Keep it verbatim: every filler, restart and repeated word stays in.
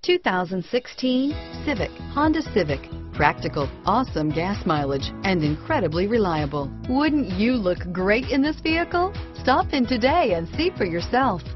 two thousand sixteen Civic, Honda Civic. Practical, awesome gas mileage, and incredibly reliable. Wouldn't you look great in this vehicle? Stop in today and see for yourself.